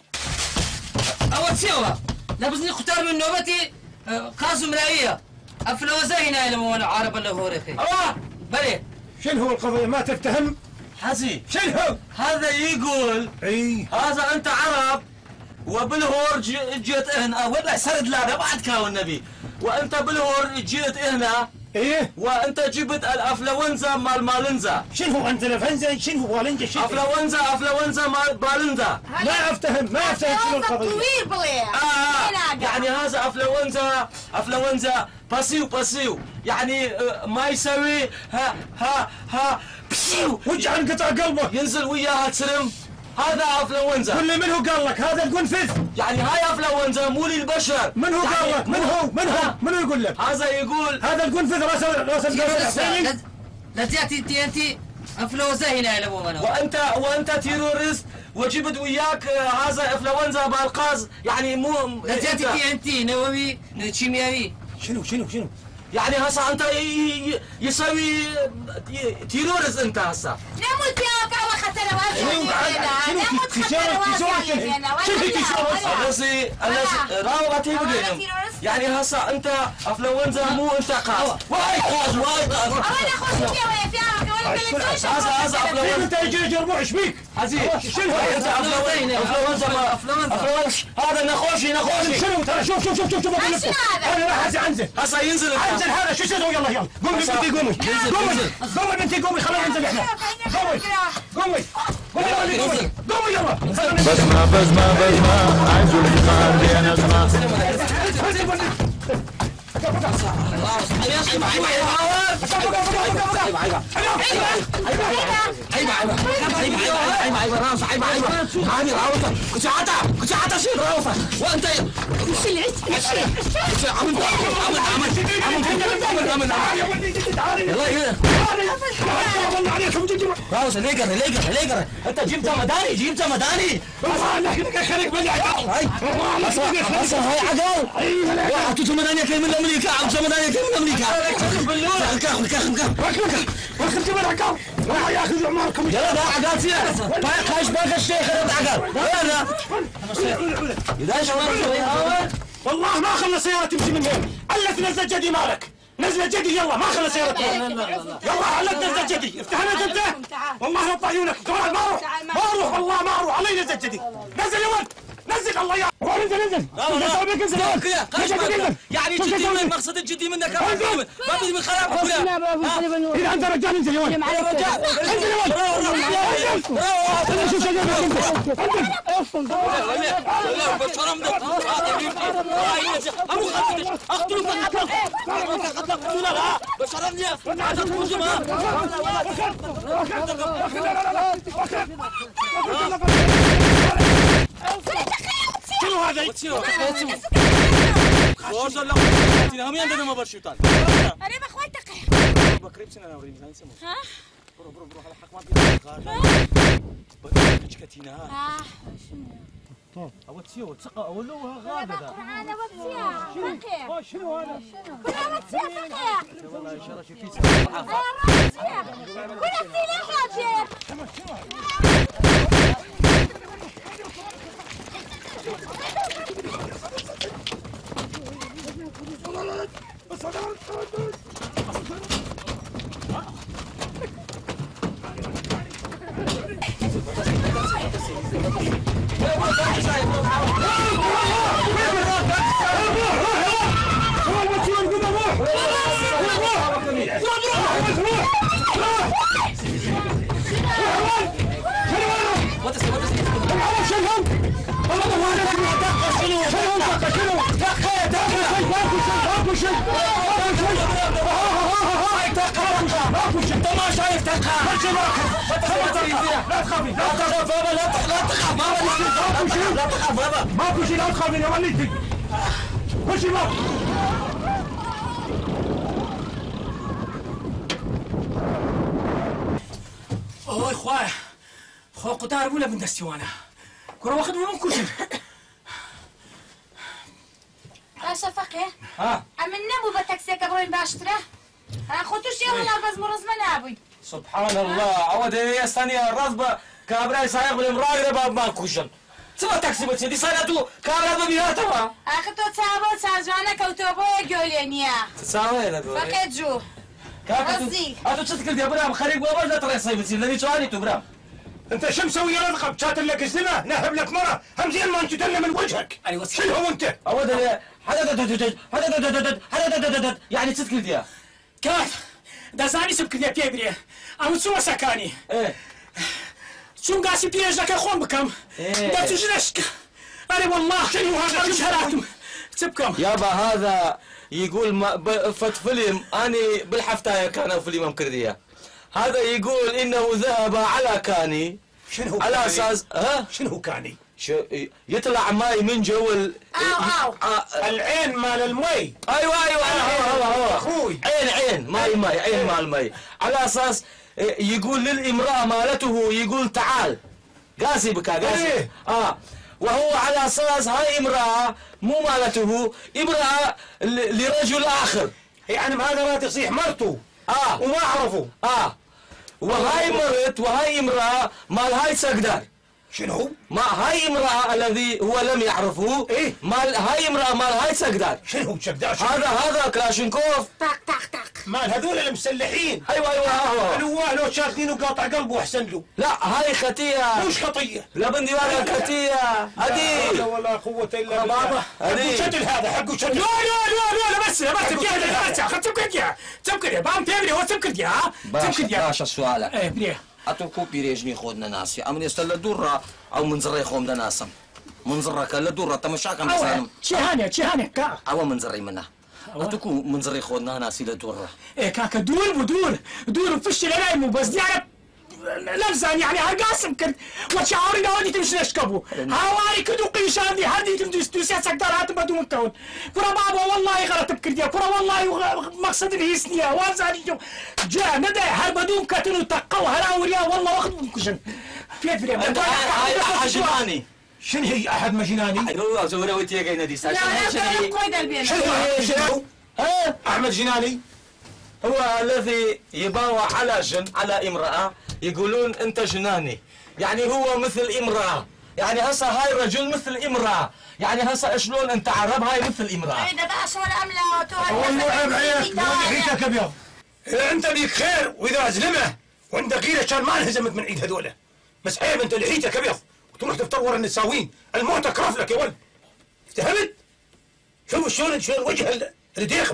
اول سوا لابسني اختار من نوبتي قاسم رأية افلوزه هنا لما انا عارب اللي هو رخي اه بلي شنو هو القضيه ما تفتهم؟ حزي شنو هو؟ هذا يقول اي هذا انت عرب وبالهور جيت هنا ولا سرد لا بعد كاو النبي وانت بالهور جيت هنا ايه وانت جبت الافلونزا مال مالنزا. شنو هو انفلونزا شنو هو بالنجا شنو؟ افلونزا افلونزا مال بالنزا. ما افتهم ما افتهم شنو القضيه. طويل بلي. اه يعني هذا افلونزا افلونزا باسيو باسيو يعني ما يسوي ها ها ها بسيو وجع انقطع قلبك ينزل وياها تسرم هذا افلونزا. قل لي من هو قال لك هذا القنفذ؟ يعني هاي افلونزا مو للبشر. من هو يعني قال لك؟ من هو؟ من هو؟ من هو يقول لك؟ هذا يقول هذا القنفذ راس راس الحسيني. لا تأتي انت انت افلوزه هنا لما انا وانت وانت تيرورست وجبت وياك هذا افلونزا بالقاز يعني مو لا تأتي انت نووي كيميائي. شنو شنو شنو؟ يعني هسا انت يسوي تيرورست انت هسا. نموت يا كاوة خطر واسع. نموت خطر واسع. شنو في تيشيرت؟ الذي الذي راوغتي بدهم يعني هسا انت افلونزا مو انت قاز. واي قاز واي قاز. انا خوش فيها ويا فيها هذا هذا افلونزا انت يجي جربوع ايش بيك؟ عزيز شنو انت افلونزا افلونزا افلونزا هذا نخوشي نخوشي. شنو ترى شوف شوف شوف شوف شوف انا راح انزل هسا ينزل انزل هذا شو اسمه يلا يلا قومي بنتي قومي قومي قومي بنتي قومي خلينا ننزل احنا قومي قومي قومي قومي قومي يلا بسمة بسمة بسمة عايز الافتقار بين اسماء راوس ليه قرر ليه قرر ليه قرر انت جبت مداني جبت مداني هاي اصلا هاي عقل حطيت مداني كيف من امريكا عاوز مداني كيف من امريكا كاخ كاخ كاخ واخر جبل عقل راح ياخذ عماركم يلا ده عقل سياسه خايش باقي الشيخ هذا عقل يلا اذا شباب والله ما خلى سيارة تمشي من هنا الا تنزل جدي مالك نزل جدي يلا ما خلى سيارة تمشي يلا على نزل جدي افتحنا انت والله نطع عيونك كمان ما اروح ما اروح والله ما اروح علي نزل جدي نزل يا ولد نزل الله يا روح نزل نزل نزل يعني جدي من مقصد الجدي منك ما بدي من خرابك ولا اذا انت رجال انزل يا ولد انزل يا ولد شوف شنو هذا؟ وصل لك هم عندنا ما برشيطان انا ما اخواتك بكريب سنه اوري زين سمو ها برو برو برو على حق ما بتجي كتينا ها طيب او تسيو تسقى اولو غاده انا وقتيها فقير شنو هذا؟ كلها وقتيها فقير والله شرف في كلها وقتيها خاطر انت ما شايف تلقى لا تخافي لا تخاف بابا لا تخاف بابا لا تخاف بابا ماكو شيء لا تخافي يا ولدي خشي بابا اوه اخويا خو قطار ولا من دستوانا كره واخد من كوشن باشا فقيه ها ام النمو بتاكسي كبرين باشتره انا خوتوش يا ولا بس مرز منابي سبحان الله عود يا ثانية الرزبة كابراي سايق بالمراقبة باب ما كوشن سما تاكسي بس دي سنة كابرا ببياتها اخذتو تسابو تساجوانا كوتوبو جولينيا تساوي هذا فقيه جو كابتن هذا تشتكل يا برام خليك بابا لا ترى صيف تصير لاني سؤالي تو برام انت شو مسوي يا رضقب شاتل لك الزنا نهب لك مره هم زين ما انت تدلى من وجهك ايوه شنو هو انت؟ عود هذا هذا يعني تشتكل يا كيف؟ ده زاني سبك يا بيبري انا شو سكاني ايه شو قاسي بيجك اخون بكم ده تجرشك انا والله شنو هذا مش هراتم سبكم يابا هذا يقول ما فت فيلم اني بالحفتايه كان فيلم مكرديه هذا يقول انه ذهب على كاني شنو على اساس ها شنو كاني شو يطلع ماي من جو ال... أو أو. العين مال المي ايوه ايوه هو هو هو اخوي عين عين ماي ماي عين مال ماي على اساس يقول للامراه مالته يقول تعال قاسي بك قاسي ايه اه وهو على اساس هاي امراه مو مالته امراه لرجل اخر يعني هذا راد يصيح مرته اه وما اعرفه اه وهاي مرت وهاي امراه مال هاي سقدار شنو؟ ما هاي امرأة الذي هو لم يعرفه ايه مال هاي امرأة مال هاي سقدار شنو سقدار؟ هذا هذا كلاشينكوف طق طق طق مال هذول المسلحين ايوه ايوه هو الواه لو شاكلينه قاطع قلبه احسن له لا هاي خطية مش خطيه لا بندي ولا خطية هدي لا ولا قوة الا بالله هدي حقه شتل هذا حقه شتل لا لا لا لا بس بس تبكي بس خد تبكي تبكي بام تبري هو تبكي ها باشا باشا السؤال ايه بريه اتركوا بيريجني خودنا ناسي امن يستل درة او منزري خوم دناسم منزرك لا درة تمشاك أوه شهانة شهانة كا او منزري منه أتوكو من زري خودنا ناسي لدورة. إيه كاكا دور بدور دور بفش العلايم وبس يعني لمزان يعني هالقاسم كنت وشعوري نوادي تمشي نشكبو هاواري كدو قيشاندي هادي تمدوس دوسيات سكتار هاتم بدو مكون كرة بابا والله غلط بكرديا كرة والله مقصد الهيسنيا وانزاني جو جاء ندى هل بدو مكتنو تقو هلاوريا والله واخد بكشن فيت فريم أنت عجباني. شنو هي احد مجناني؟ ايوه زورا ويتي جاي نادي ساكن. لا قيد البين. شنو شنو؟ ها احمد جناني هو الذي يباوع على جن على امرأة يقولون أنت جناني، يعني هو مثل امرأة، يعني هسه هاي الرجل مثل امرأة، يعني هسه شلون أنت عرب هاي مثل امرأة. إذا بقى شو الأملة وتوها. والله عيب عليك لحيتك ابيض. انت بيك خير واذا ازلمه وانت قيله كان ما انهزمت من عيد هذولا، بس عيب انت لحيتك ابيض وتروح تتطور النساوين، الموت اكرف لك يا ولد. افتهمت؟ شوف شلون شلون وجه الديخم.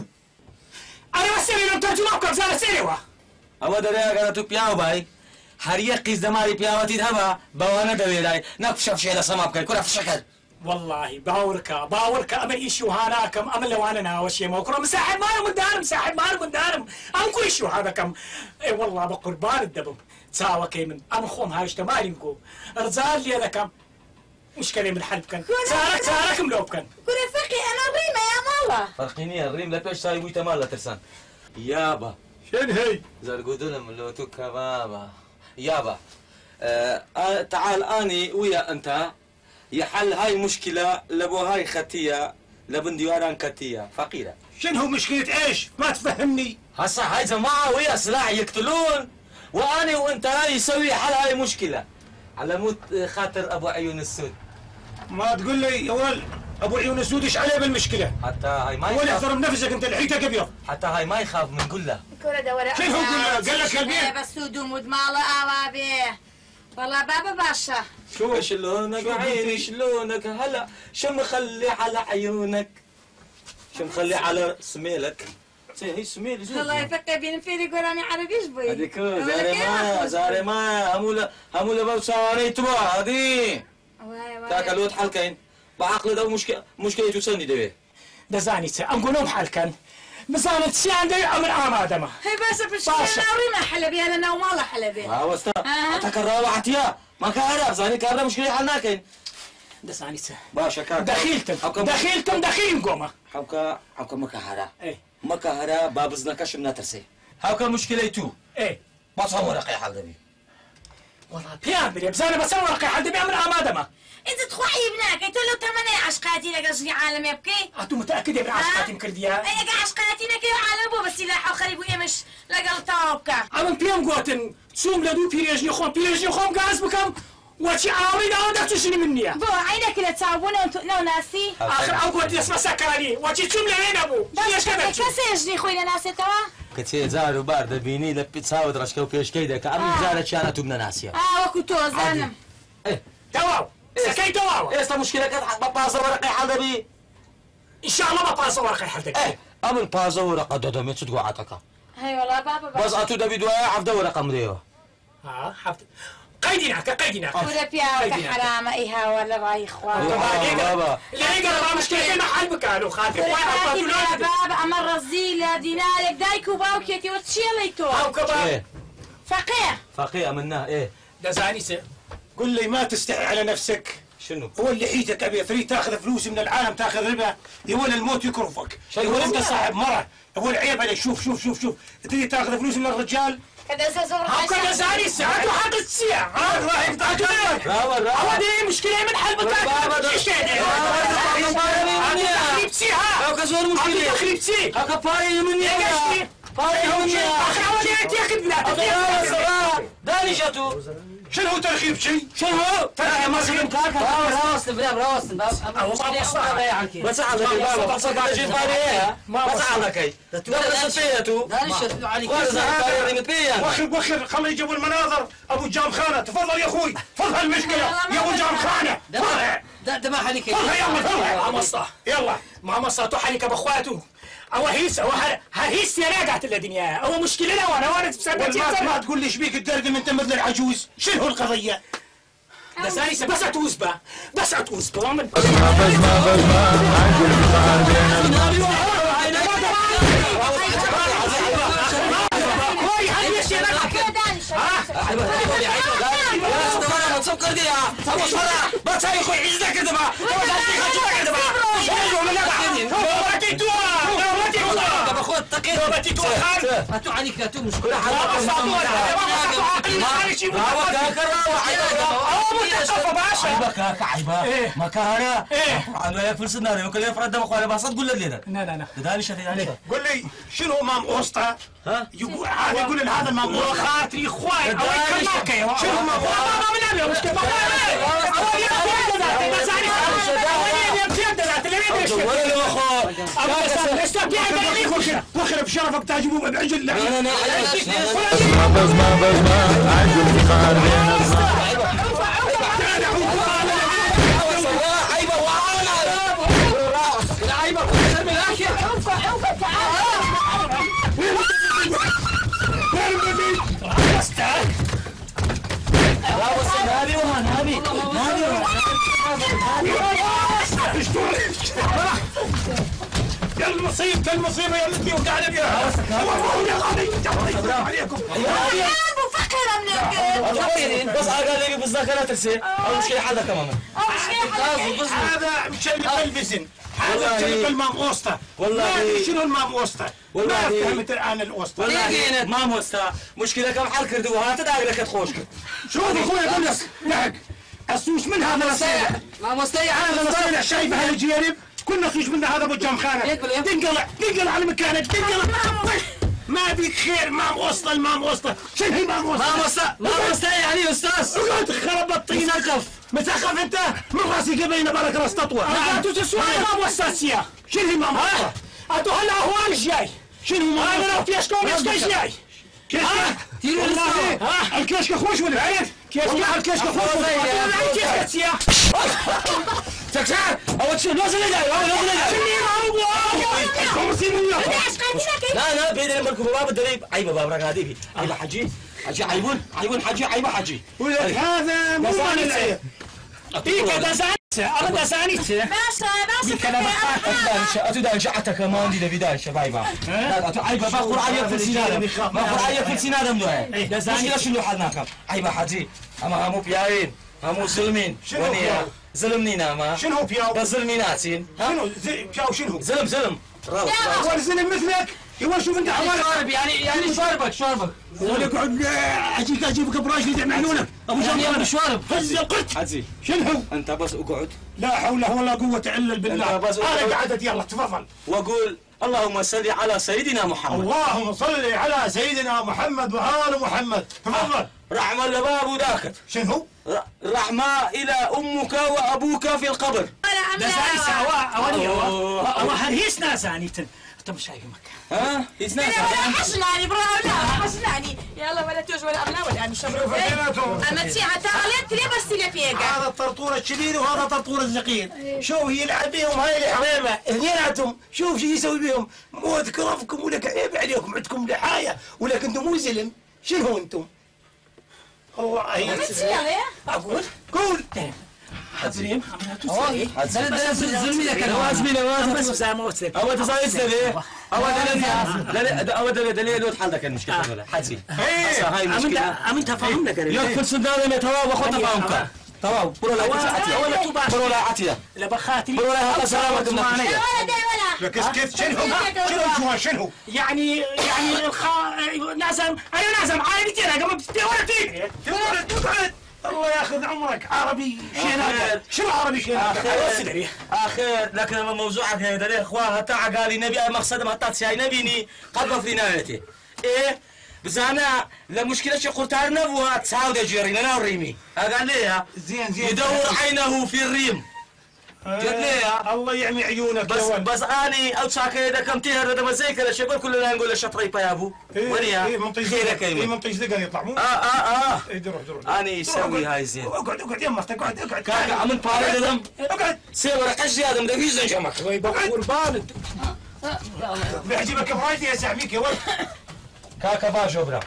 أنا بسيري لم ترجمة كذا سيروا. أود رأيك أنا تبيعه باي، حريق قيس دماري بيعه تذهبه بوانا دويلاي، نكشف شيء لسما بكل كنا في شكل. والله باوركا باوركا أما إيشو هاناكم أما لو أنا ناوشي موكرة مساحب ما من دارم مساحب ما من دارم أم كل إيشو هذا كم. إيه والله بقربان الدبم تساوى كيمن أم خوم هاي اشتمالي نكو رزال لي هذا كم. مشكلة من حلب كان سارك ساركم لو كان. كنا فقي أنا الريمة يا مالا. فرقيني الريم لا بيش ساي ويتا مالا ترسان. يابا. شن هي؟ زرقودنا من لو توكا بابا. يابا. آه تعال أني ويا أنت يحل هاي مشكلة لبو هاي ختية لبن ديواران كتية فقيرة. شنو هو مشكلة ايش؟ ما تفهمني. هسا هاي جماعة ويا سلاح يقتلون وأنا وأنت هاي يسوي حل هاي مشكلة على موت خاطر أبو عيون السود. ما تقول لي يا ولد ابو عيون السود ايش عليه بالمشكلة؟ حتى هاي ما يخاف. ولا احترم نفسك انت لحيتك ابيض. حتى هاي ما يخاف من قله. كنا دورة. كيف هو قال قال لك البيت؟ بس سودو مود مالا أوابي. والله بابا باشا. شو شلونك عيني شلونك هلا شو مخلي على عيونك شو مخلي على سميلك هي سميل زود الله يفقه بين فيني قراني عربيش بوي. هذيك زاري ما زاري ما همولا همولا بوساوري تبع هذه تاكلوت حلكين بعقل ده مشكله مشكله تسندي ده ده زانيته أم قولهم حال كان بزانت شي عندي أمر آمادمه. هي بس بشكل ناوري ما حلبي أنا ناو مالا حلبي. ها وستا تكرر وعتيا ما كهرب زاني كهرب مشكله حلناكين ده زانيته باشا كان دخيلتم دخيلتم دخيل قومه حوكا حوكا ما كهرب ايه ما كهرب بابزنا كشم ناترسي حوكا مشكله تو ايه ما تصور ورقي حل دبي والله بيان بريم زانا بس ورقي حل دبي أمر آمادمه. أنت تخوحي ابنك أنت لو تمنى عشقاتي لك أصلي عالم يبكي. أنتم متأكدين من عشقاتي مكرديها؟ إيه لك عشقاتي لك يا عالم بو بس لا خريبو يمش لقل توبك. أنا بيان قوتن تسوم لدو بيريجني خون بيريجني خون قاس بكم وشي عاوي دا ودك تشني مني. بو عينك لا تعبونا وانتو نو ناسي. آخر أقوى اسمه سكراني وشي تسوم لين أبو. ليش كذا؟ كسيجني خوينا ناسي توا. كتير زارو بارد بيني لبي تساوي رشكو بيش كيدا كأمي زارة شانة تبنا ناسيا. آه وكتو زانم. إيه تواو. سكاي تواو. إيه استا مشكلة كات ببازا ورقي حل دبي. إن شاء الله ببازا ورقي حل دبي. إيه أمن بازا ورقة دودم يتصدقوا عتكا. هاي والله بابا. بس أتو دبي دوايا حفظة ورقة مديوه. آه حفظ. قيديناك قيديناك. ولا بيا حرام إيها ولا راي إخوان. بابا. لا يقرب ما مشكلة ما حل بكانوا خاطر. يا بابا أمر الزيلة دينارك دايك وباوكيتي وتشيليتو. أو كبار. فقيه. فقيه منها إيه. ده زانيسة. قل لي ما تستحي على نفسك. شنو؟ هو اللي حيتك ابي تريد تاخذ فلوس من العالم تاخذ ربا يقول الموت يكرفك يقول انت صاحب مره يقول عيب عليك شوف شوف شوف شوف تريد تاخذ فلوس من الرجال كذا زازور هاو كذا زانيسة هاتوا حق السيع هات راح يفتح جنبك راول راول هذه مشكلة من حل بكاك ايش تخريب سيها هاو كزور مشكلة تخريب سي هاو كباري مني باري مني اخر عودي تاخذ بلا داني شاتو شنو هو ترخيب شيء؟ شنو هو؟ ترى ما صير راوست بريم راوست بس على الباب بس على جيب باريه بس على كي درس فيتو وخر وخر خلي يجيبوا المناظر ابو جام خانه تفضل يا اخوي فضل المشكله يا ابو جام خانه ده ده ما حالك فضل يلا فضل مع مصة يلا مع مصة تحنك باخواته او هيس او هيس يا ناقعت الدنيا او مشكلة وانا وانا بسبب ما ما تقول لي ايش بيك تدردم انت مثل العجوز شنو هو القضيه؟ ده زانيسة بس اتوز با بس اتوز با بزمة بزمة بزمة عجل الفقار بين عيبة عيبة عيبة لا استمر ما تسكر دي يا ابو صلاح ما تسوي خوي عزتك كده بقى ما تعطيك حاجه كده بقى شنو ولا لا ما تيتوها ما تيتوها طب اخويا اتقي ما تيتوها خان اتو عليك لا تو مشكله حاجه ما هو كاكر عيبة باشا عيبة كاكا عيبة ما كهرة انا يا فلس النار يمكن يفرد دم اخويا بس تقول لي لا لا لا ده ليش يعني قول لي شنو مام قسطه ها يقول هذا يقول هذا مام خاطري اخوي او كماكه شنو مام ما من ابي مش وخر بشرفك تجيبوه بعجل لا لا لا بزمة بزمة عجل الفقار بين الصلاح عيبة وعانا عيبة وخسر من الاخر عوفة عوفة تعال لا بس نادي وها نادي نادي يا المصيبة المصيبة يا التي وقعنا بها يا غالي عليكم مفكرة من القلب بس قال لي بالذاكرة ترسي او مشكلة حدا كمان هذا مشلب البزن هذا مشلب المام وسطى والله شنو المام وسطى ما فهمت الان الوسطى والله مام وسطى مشكلة كم حال كردوها تدعي لك تخوش شوف اخوي قول لك لك السوش من هذا الصيح مام وسطى هذا الصيح شايف هالجيرب كنا خيش من هذا ابو جمخانه تنقلع تنقلع على مكانك تنقلع ما بيك خير مام وسطى المام وسطى شنو هي مام وسطى؟ مام وسطى مام وسطى يعني استاذ اقعد خرب الطين مثقف مثقف انت من راسي قبينا بالك راس تطوى نعم تسوى مام وسطى شنو هي مام وسطى؟ انتو هلا هو جاي شنو مام وسطى؟ انا فيشكم ايش جاي؟ كيشك ها الكشك خوش ولا عيد كيشك الكشك خوش ولا كيشك سياح سكسار اول شيء نازل لي اول نازل لي لا لا بين الملك باب الدريب عيب باب رقادي عيب حجي حجي عيبون عيبون حجي عيب حجي ولك هذا مو مال العيب ايك دزانيته انا دزانيته باشا باشا أتودان شعتك ما عندي بداية شبايبا لا أتو عيبة ما قرآن في السنادم ما قرآن في السنادم دوه مشكلة شنو حدناكم عيبة حجي أما همو بياين همو ظلمين ونيا ظلمنينا ما شنو بياو بس ظلميناتين شنو بياو شنو ظلم ظلم هو الظلم مثلك يقول شوف انت شارب يعني يعني شاربك شاربك ولك قعد اجيك اجيبك براشد يدع معلونك ابو جمال شارب هز القط حجي شنو انت بس اقعد لا حول ولا قوة الا بالله انا قعدت يلا تفضل واقول اللهم صل على سيدنا محمد اللهم صل على سيدنا محمد وآل محمد تفضل رحمة لباب داكت شنو؟ رحمة إلى أمك وأبوك في القبر ده زاني سوا أولي هو هرهيس ناساني انت مش شايف مكة ها؟ هيس ناس حشلاني برا لا حشلاني يلا ولا توج ولا أبناء ولا مش أما تسي حتى غلط ليه بس تلي فيك هذا الطرطور الشديد وهذا طرطور الزقير شوف يلعب بيهم هاي الحمامة اثنيناتهم شوف شو يسوي بيهم موت كرفكم ولك عيب عليكم عندكم لحاية ولك انتم مو زلم شنو انتم؟ والله اقول قول حزريم زلمي لك انا زميلي بس زعموت او تزايد سبي او دليل لا او دليل دليل لو حل لك المشكله ولا حزي هاي مشكله امنت فهمنا كده يكفل سندان ما توا وخط فهمك توا برو لا عتيه ولا توبا برو لا عتيه لا بخاتي برو لا سلامه ولا ولا كيف كيف شنو شنو شنو يعني يعني الخا نازم ايوه نازم عادي انا قبل ولا تيجي تقعد تقعد الله ياخذ عمرك عربي شيناك شنو عربي شيناك اخير اخير لكن موضوعك يا دليل اخوان هتا قال نبي مقصد ما تاتسي نبيني قد في نهايته ايه بزانا لمشكلة شي قرطار نبوها تساود جيري لنا الريمي قال لي زين زين يدور عينه في الريم قال لي الله يعمي عيونك بس بس اني او ساكي اذا كم تهر هذا زي كذا شباب كلنا نقول الشطري يا ابو وليا اي منطقه خيرك اي ايمن منطقه زقن يطلع مو اه اه اه اي دروح دروح اني يسوي هاي زين اقعد اقعد يمك اقعد اقعد كاكا عمل بارد دم اقعد سير قش هذا مدقيش زي شمك قربان بيعجبك برايدي يا زعميك يا ولد كاكا باجو برا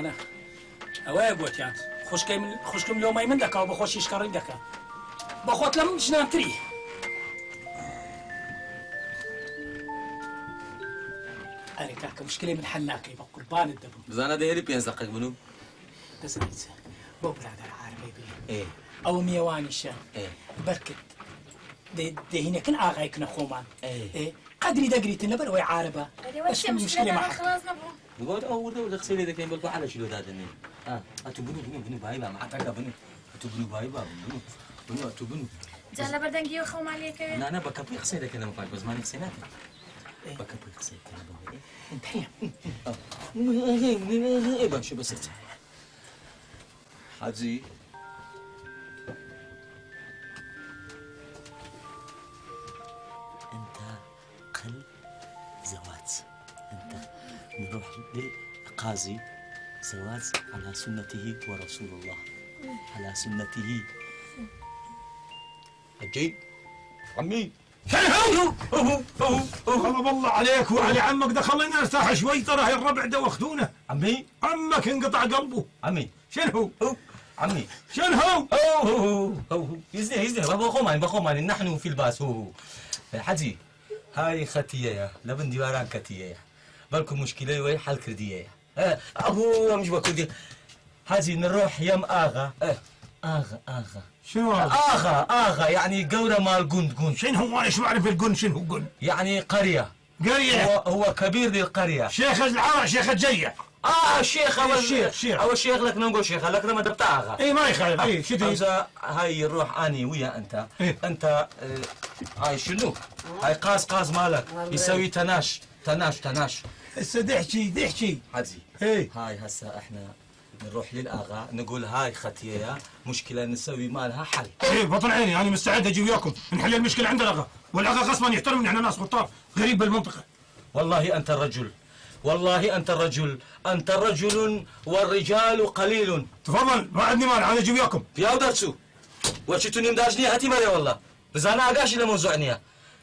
أنا أوايا بوتيان خوشكم خوشكم اليوم أي من دكا وبخوش يشكرين دكا بخوت لم جنان تري أنا كاك مشكلة من حلاكي بقول بان الدبو بزانا دهري بينز دقيق منو تسميت بو برادر عارفي بي ايه أو ميواني الشام ايه بركت ده ده هنا كن آغاي كنا خومان ايه ايه قدري دقري تنبر وي عاربة وش المشكلة معك خلاص نبغى بقول أول دولة غسيلة ذاك ينبلكوا على شلو دادني اه أتو بنو بنو بنو بايبا ما عتاقا بنو أتو بنو بايبا بنو بنو أتو بنو جالا بدنجي وخوم عليك لا أنا بكبري غسيلة كنا مفاك بس ماني غسيلاتي بكبري غسيلة كنا بقول انت هي ايه بمشي بس حاجي انت قل زواج انت نروح للقاضي زواج على سنته ورسول الله على سنته حجي عمي شنو غضب الله عليك وعلى عمك ده خلينا نرتاح شوي ترى هاي الربع ده واخذونه عمي عمك انقطع قلبه عمي شنو هو عمي شنو هو هو هو هو يزني يزني بخوماني بخوماني نحن في الباس هو حجي هاي ختيه يا لبن ديواران كتيه يا بالكم مشكله وين حل كرديه يا ابو مش بكردي حجي نروح يم اغا اغا اغا شنو هذا؟ اغا اغا يعني قوره مال قند قند شنو هو انا شو اعرف القن شنو هو قن؟ يعني قريه قريه هو, هو كبير للقريه شيخ العرع شيخ الجيه اه الشيخ اول الشيخ الشيخ اول شيخ لك نقول شيخ لك لما دبت اغا اي ما يخالف اي شو تريد؟ هاي نروح اني ويا انت إيه؟ انت اه هاي شنو؟ هاي قاس قاس مالك يسوي تناش تناش تناش هسه دحشي دحشي حجي اي هاي هسه احنا نروح للاغا نقول هاي ختيه مشكله نسوي مالها حل اي بطن عيني انا مستعد اجي وياكم نحل المشكله عند الاغا والاغا غصبا يحترمني احنا ناس خطاب غريب بالمنطقه والله انت الرجل والله انت الرجل انت رجل والرجال قليل تفضل ما عندي مانع انا اجي وياكم يا ودرسو وشتوني مداجني هاتي مري والله بس انا اقاشي لموزعنيها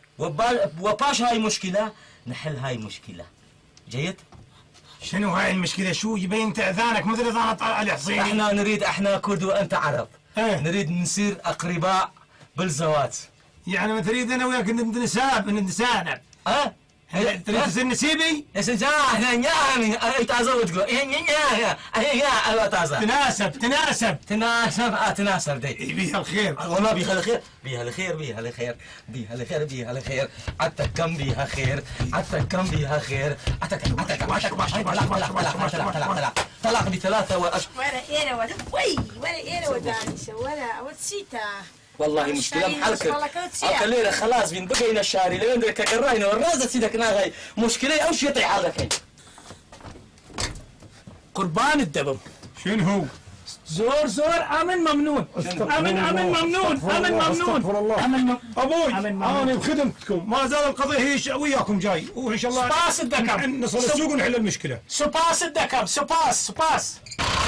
وباش هاي مشكله نحل هاي مشكله جيد شنو هاي المشكله شو يبين اذانك مثل اذان علي حصين احنا نريد احنا كرد وانت عرب ايه نريد نصير اقرباء بالزواج يعني ما تريد انا وياك نتساب نتسانب ها تريد تصير نسيبي؟ احنا نعم اتزوج يا اتازا تناسب تناسب تناسب اه تناسب دي بيها الخير والله بيها الخير بيها الخير بيها الخير بيها الخير بيها الخير عتك كم بيها خير عتك كم بيها خير عتك عتك عتك طلاق طلاق بثلاثة وأش ولا إيرة ولا وي ولا إيرة ودانشة ولا وتسيتا والله مشكلة محلك أكلينا خلاص بين بقينا الشاري لو عندك قراينا والرازة سيدك ناغي مشكلة أو شيء يطيح حالك قربان الدبب شنو هو؟ زور زور امن ممنون امن امن ممنون امن ممنون امن ابوي انا بخدمتكم ما زال القضيه هي وياكم جاي وان شاء الله سباس الدكب نصل السوق ونحل المشكله سباس الدكب سباس سباس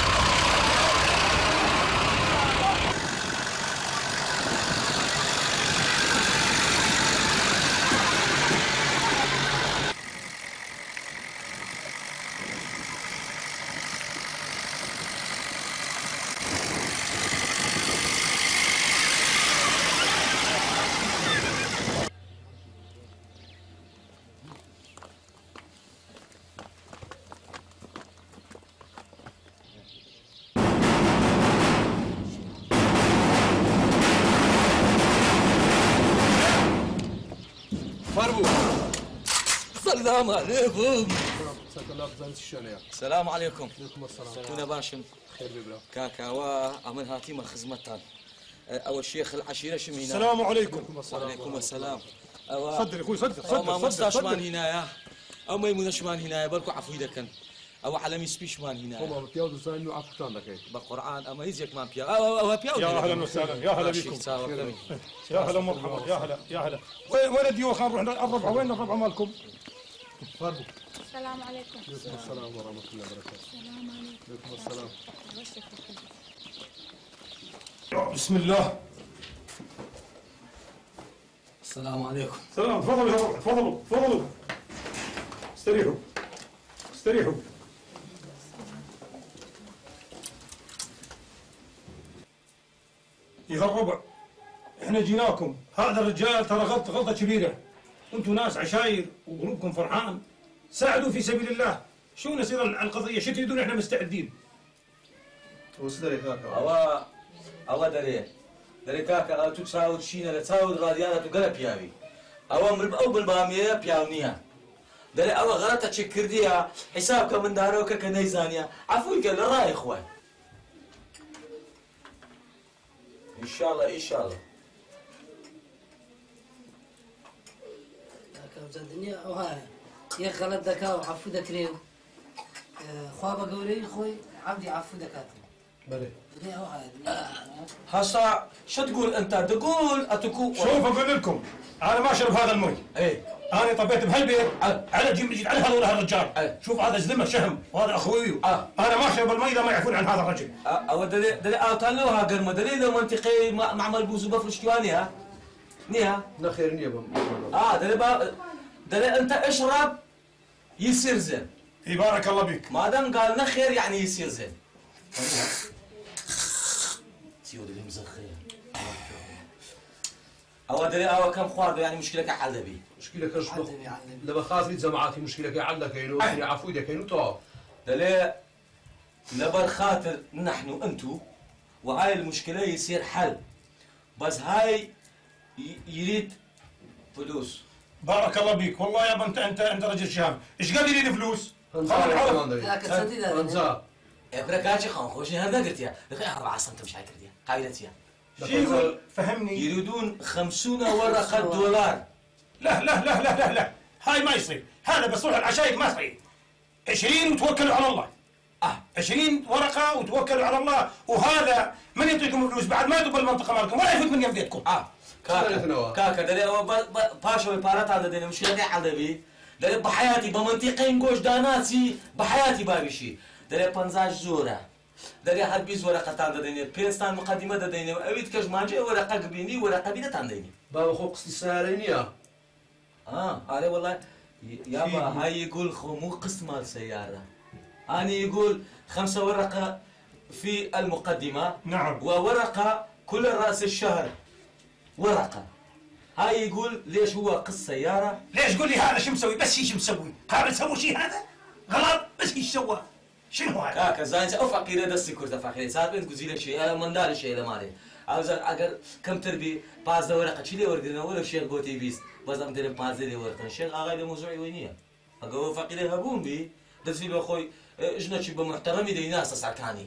السلام عليكم السلام السلام عليكم عليكم السلام كنا باشم خير ببلا كاكا وعمل هاتي ما خزمتان اول شيخ العشيره شم هنا السلام عليكم وعليكم السلام صدر اخوي صدر صدر ما صدر مستاش صدر مان هنايا او ميمونه شمان هنايا بركو عفو دكن او علمي سبيش مان هنايا هم بياو دزاين انه عفتان لك بقران اما يزيك مان بيا او او بياو يا اهلا وسهلا يا هلا بكم يا هلا مرحبا يا هلا يا هلا وين الديوخ نروح الربعه وين الربعه مالكم؟ فربو السلام عليكم وعليكم السلام ورحمه الله وبركاته السلام عليكم وعليكم السلام بسم الله السلام عليكم سلام تفضلوا يا ربع تفضلوا تفضلوا استريحوا استريحوا إذا الربع احنا جيناكم، هذا الرجال ترى غلط غلطة كبيرة، وانتم ناس عشاير وقلوبكم فرحان، ساعدوا في سبيل الله، شو نصير القضية؟ شو تريدون؟ احنا مستعدين. وصل لك كاكا. أوا أوا دري دري كاكا أو تساوي شينا لتساوي راديانا تقول بياوي، أوا مرب أو بالبامية بياونيها. دري أوا غلطة تشكرديها حسابك من داروك كنيزانيا، عفوا قال الرأي إخوان. إن شاء الله إن شاء الله. الدنيا او هاي يا غلط دكا وعفو دكريو خوابا قولي خوي عبدي عفو دكاتره بلى الدنيا او هاي هسا شو تقول انت؟ تقول اتكو شوف اقول لكم انا ما اشرب هذا المي. ايه انا طبيت بهالبيت على جيب على هذول هالرجال. أي. شوف هذا زلمه شهم وهذا اخوي. آه. انا ما اشرب المي اذا ما يعرفون عن هذا الرجل. او دلي دلي او تلوها قرمه دلي لو منطقي معمل بوزو بفرش توانيها نيها لا خير نية بم اه دلي با دلي انت اشرب يصير زين. اي بارك الله بك. ما دام قال نخير يعني يصير زين. تيو دلي مزخيه او دلي او كم خوارد يعني مشكله كحل بي مشكلة كشبخ لما خاطري جماعاتي مشكلة كعلة كينو يعني عفو ده كينو تو دلي لبر خاطر نحن انتو وهاي المشكله يصير حل بس هاي يريد فلوس. بارك الله بك والله يابا انت انت انت رجل شاب ايش قال يريد فلوس؟ لكن صديق انزا بركاتي خان خوشي هذا قلت يا لقي أربعة سنت مش عاكر دي قايلتي شو يقول فهمني. يريدون خمسون ورقة دولار. لا لا لا لا لا لا هاي ما يصير، هذا بصلح العشايق ما يصير. عشرين وتوكلوا على الله. اه عشرين ورقة وتوكلوا على الله، وهذا من يعطيكم فلوس بعد ما يدخل المنطقة مالكم ولا يفوت من يديكم. اه كاكا كاكا دلي هو باشا بارات هذا دلي مش لاقي على بي دلي بحياتي بمنطقين جوش داناتي بحياتي بابي شي دلي بنزاج زورة دلي هاد بيز ورقة تان دديني بيستان مقدمة دديني أبيت كش مانجي ورقة قبيني ورقة بيدا تان ديني بابا خو قصدي سيارينيا اه علي والله يابا هاي يقول خو مو قسط مال سيارة أنا يقول خمسة ورقة في المقدمة نعم وورقة كل رأس الشهر ورقة. هاي يقول ليش هو قص سيارة؟ ليش قول لي هذا شو مسوي؟ بس ايش مسوي؟ هذا سوى شيء هذا؟ غلط بس ايش سوى؟ شنو هذا؟ كاكا زين او فقيرة دستي كرة فقيرة صار بنت جزيلة شيء من دار الشيء ده مالي. عاوز اگر كم تربي باز ورقة شيء وردنا ولا شيء قوتي بيس بس ام تربي باز لي ورقة شيء اغاي موضوعي وينيه. اقول فقيرة هبون بي دزي له اخوي اجنا شي بمحترمي دي ناس ساكاني.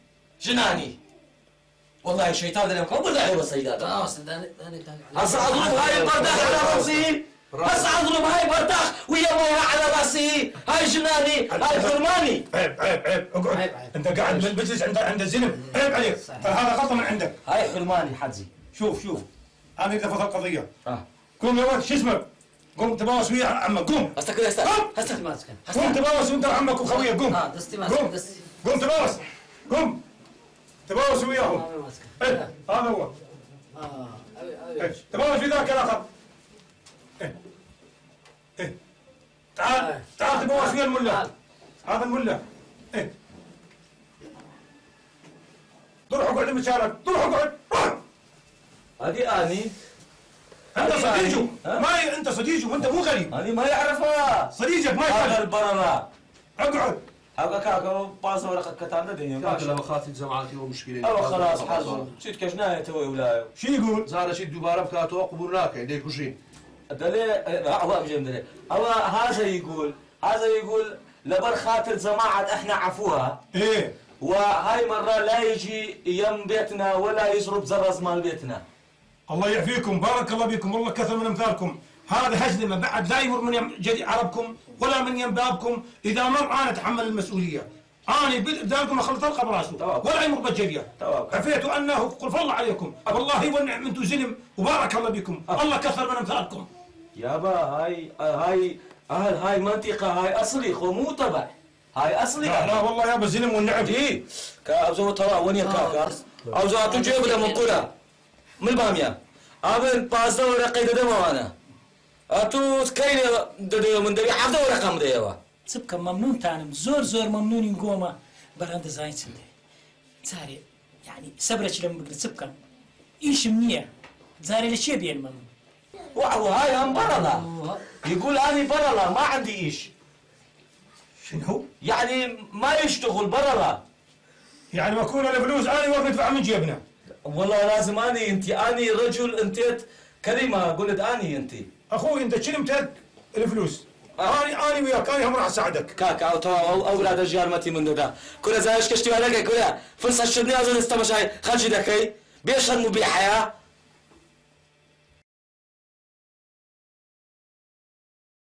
جناني والله الشيطان ده مكون بالله بس سيدات اه صدقني انا هسا اضرب هاي البرداخ على راسي هسا اضرب هاي البرداخ ويا موها على راسي هاي جناني هاي حرماني. عيب عيب عيب اقعد عيب عيب. انت قاعد بالمجلس عند عند الزلم عيب عليك هذا غلطه من عندك. هاي حرماني حجي. شوف شوف انا اريد افضل القضيه. اه قوم يا ولد شو اسمك؟ قوم تباوس ويا عمك قوم. هسا كذا هسا قوم هسه ماسك قوم تباوس انت وعمك وخويك قوم. اه دستي ماسك قوم دستي قوم تباوس قوم تباوس وياهم. ما ماسك إيه، هذا هو. اه إيه، تباوس في ذاك الاخر. إيه. إيه. تعال تعال تباوس ويا الملا. هذا الملا. إيه. روح اقعد مشارك روح اقعد روح. هذه اني انت صديقه ما ي... انت صديقه وانت مو غريب. هذه ما يعرفها صديقك ما هذا يعرف. البررة اقعد. هذا كاكا باص ورقة كتان دنيا كاكا لما خاطري جماعاتي ومشكلة او خلاص حل شيت كشناية توي ولايو شو يقول؟ زارة شي دوباره بكاتو قبورناك عندي كوشين دليل هو مجيب دليل هو هذا يقول هذا يقول لبر خاطر جماعة احنا عفوها ايه وهاي مرة لا يجي يم بيتنا ولا يشرب زرز مال بيتنا. الله يعفيكم بارك الله بكم والله كثر من امثالكم. هذا هجلمه بعد لا يمر من يم جدي عربكم ولا من يم بابكم اذا مر انا اتحمل المسؤوليه. انا بدالكم اخلط القى براسه ولا يمر بالجريه. عفيتوا انه قل فالله عليكم والله والنعم انتم زلم وبارك الله بكم الله كثر من امثالكم. يابا هاي هاي اهل هاي منطقة هاي اصلي خو مو تبع هاي اصلي. لا لا والله يابا زلم والنعم. ايه كابزو ترى وين كاكا ابزو تجيب له من قرى من الباميه ابن بازو رقيد دمو انا اتو كاين من دري حفظ رقم ديوا سبك ممنون تانم زور زور ممنون ينقوما برند زاين سندي تاري يعني سبرش لما بقول سبك ايشم نية زاري لشي بين من وهاي هم برلا يقول أنا برلا ما عندي إيش. شنو؟ يعني ما يشتغل برلا. يعني ما كون الفلوس أنا واقف ندفع من جيبنا. والله لازم أني أنت أني رجل أنت كلمة قلت أني أنت. أخوي أنت شنو الفلوس؟ أنا أنا وياك أنا هم راح أساعدك. كاك أو تو أو أولاد الجار متي من ده. كل زايش كشتي عليك كلها فرصة شدني أظن استمشي خلشي دكي بيش المبيع حياة.